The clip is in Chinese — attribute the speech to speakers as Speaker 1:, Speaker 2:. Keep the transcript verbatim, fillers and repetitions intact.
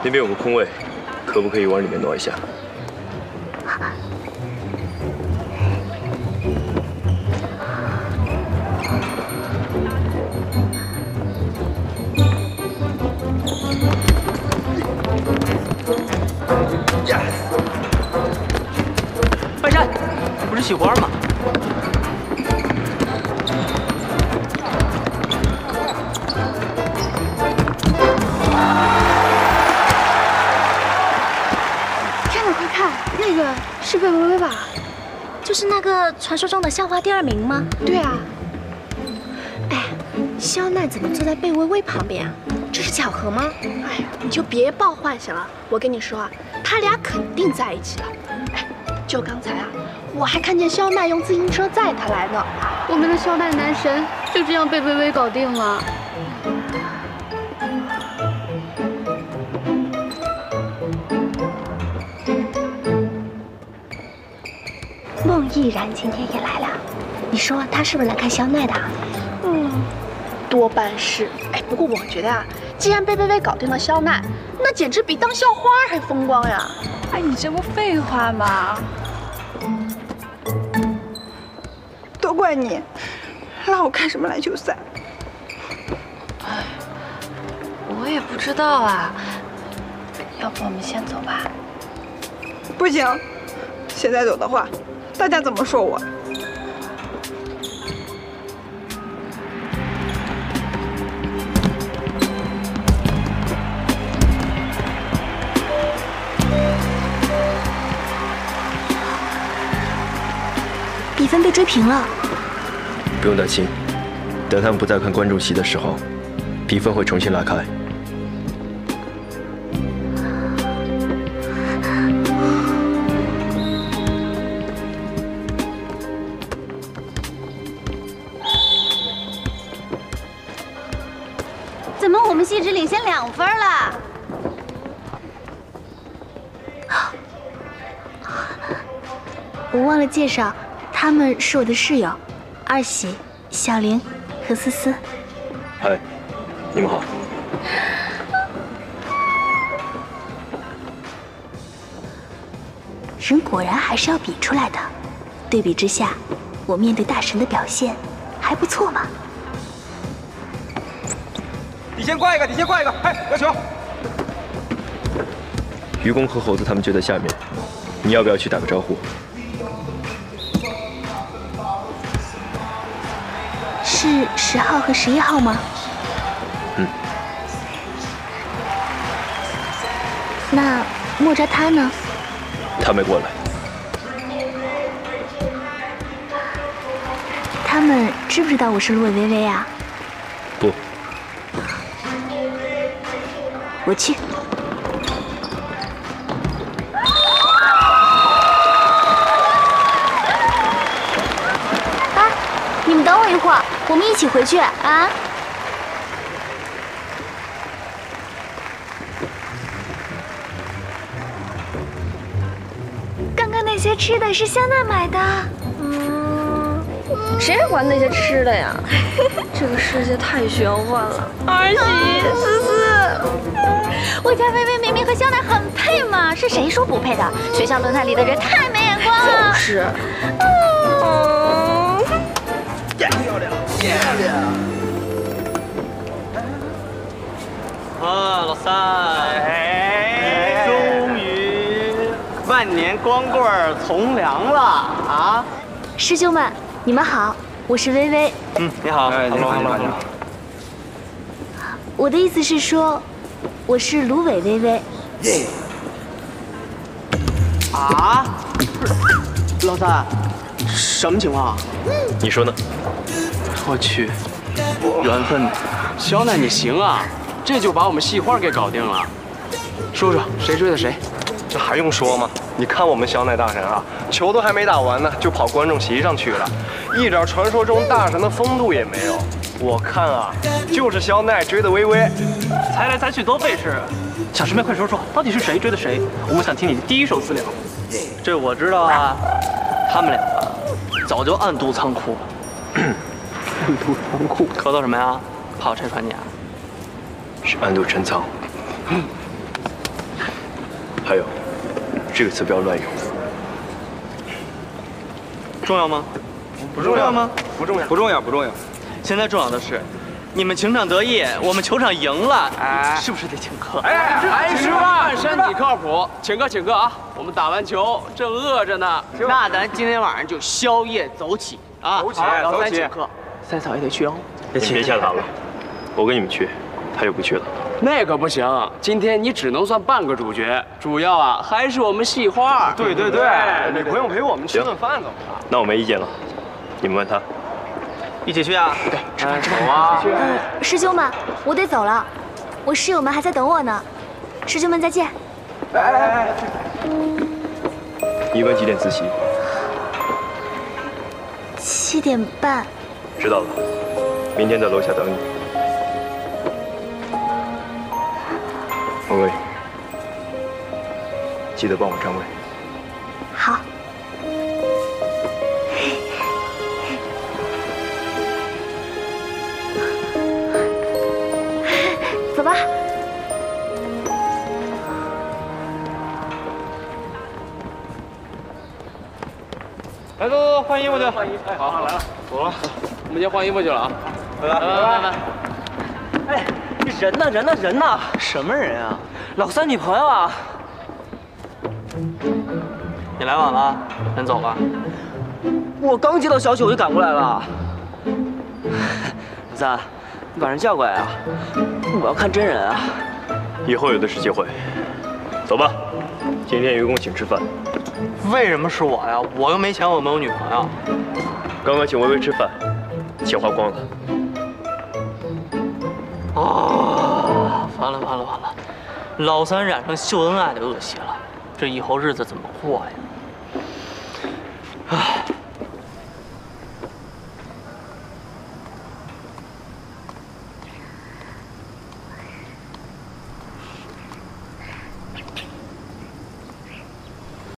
Speaker 1: 那边有个空位，可不可以往里面挪一下？
Speaker 2: 半山，不是喜欢吗？
Speaker 3: 那个是贝微微吧？
Speaker 4: 就是那个传说中的校花第二名吗？
Speaker 3: 对啊。哎，肖奈怎么坐在贝微微旁边啊？这是巧合吗？哎呀，你就别抱幻想了。我跟你说啊，他俩肯定在一起了。哎，就刚才啊，我还看见肖奈用自行车载他来呢。
Speaker 5: 我们的肖奈男神就这样被微微搞定了。
Speaker 4: 孟毅然今天也来了，你说他是不是来看肖奈的？
Speaker 3: 嗯，多半是。哎，不过我觉得啊，既然被薇薇搞定了肖奈，那简直比当校花还风光呀！
Speaker 5: 哎，你这不废话吗？
Speaker 6: 都怪你，拉我看什么篮球赛？
Speaker 5: 哎，我也不知道啊。要不我们先走吧？
Speaker 6: 不行，现在走的话。 大家怎么说我？
Speaker 4: 比分被追平了。
Speaker 1: 不用担心，等他们不再看观众席的时候，比分会重新拉开。
Speaker 4: 怎么我们系只领先两分了？我忘了介绍，他们是我的室友，二喜、小玲和思思。
Speaker 1: 嗨，你们好。
Speaker 4: 人果然还是要比出来的，对比之下，我面对大神的表现还不错嘛。
Speaker 7: 你先挂一个，你先挂一个，哎，要球！
Speaker 1: 愚公和猴子他们就在下面，你要不要去打个招呼？
Speaker 4: 是十号和十一号吗？
Speaker 1: 嗯。
Speaker 4: 那莫扎他呢？
Speaker 1: 他没过来。
Speaker 4: 他们知不知道我是芦苇薇薇啊？
Speaker 1: 不。
Speaker 4: 我去。啊！你们等我一会儿，我们一起回去啊。刚刚那些吃的是香奈买的。
Speaker 5: 嗯，谁还管那些吃的呀？这个世界太玄幻了。二喜，思思。
Speaker 4: 我家薇薇明明和香奈很配嘛，是谁说不配的？学校论坛里的人太没眼光了。
Speaker 5: 就是。
Speaker 7: 嗯。漂亮，漂亮。
Speaker 2: 啊，老三，哎，终于万年光棍从良了啊！
Speaker 4: 师兄们，你们好，我是薇薇。
Speaker 2: 嗯，你好，
Speaker 7: 哎，你好，你好，你好。
Speaker 4: 我的意思是说。 我是芦苇薇薇。
Speaker 2: 啊！老三，什么情况？
Speaker 1: 你说呢？
Speaker 2: 我去，缘分，肖奈你行啊，这就把我们系花给搞定了。说说谁追的谁？
Speaker 7: 这还用说吗？你看我们肖奈大神啊，球都还没打完呢，就跑观众席上去了，一点传说中大神的风度也没有。我看啊，就是肖奈追的薇薇。
Speaker 2: 猜来猜去多费事，小师妹快说说，到底是谁追的谁？我们想听你的第一手资料。这我知道啊，他们两个早就暗度仓库。暗度仓库？咳嗽什么呀？怕我拆穿你啊？
Speaker 1: 是暗度陈仓。 还有，这个词不要乱用。
Speaker 2: 重要吗？
Speaker 7: 不重要
Speaker 2: 吗？
Speaker 7: 不重要，
Speaker 8: 不重要，不重要。
Speaker 2: 现在重要的是，你们情场得意，我们球场赢了，
Speaker 8: 哎，
Speaker 2: 是不是得请客？
Speaker 8: 哎，还吃饭，身体靠谱，请客请客啊！我们打完球正饿着呢。
Speaker 2: 那咱今天晚上就宵夜走起啊！
Speaker 8: 走起
Speaker 2: 老
Speaker 8: 走起
Speaker 2: 三请客，三嫂也得去哦。
Speaker 1: 你们别下堂了，我跟你们去，他就不去了。
Speaker 8: 那可不行，今天你只能算半个主角，主要啊还是我们戏花。
Speaker 7: 对对对，女朋友陪我们吃顿饭怎么了？
Speaker 1: 那我没意见了，你们问他。
Speaker 2: 一起去啊！对，
Speaker 8: 吃饭吃饭啊！
Speaker 4: 呃，师兄们，我得走了，我室友们还在等我呢。师兄们再见。
Speaker 8: 哎哎哎！
Speaker 1: 你们几点自习？
Speaker 4: 七点半。
Speaker 1: 知道了，明天在楼下等你。文蔚，记得帮我占位。
Speaker 4: 好。走吧。
Speaker 2: 来，走走，换衣服去。
Speaker 8: 换衣服，哎，好，好，来了，走了，我们先换衣服去了啊。
Speaker 2: 拜拜，拜拜。哎，人呢？人呢？人呢？什么人啊？老三女朋友啊！你来晚了，人走了。我刚接到消息，我就赶过来了。老三，你把人叫过来啊！我要看真人啊！
Speaker 1: 以后有的是机会。走吧，今天员工请吃饭。
Speaker 2: 为什么是我呀？我又没钱，我没有女朋友。
Speaker 1: 刚刚请薇薇吃饭，钱花光了。
Speaker 2: 啊！完了完了完了！老三染上秀恩爱的恶习了，这以后日子怎么过呀？唉。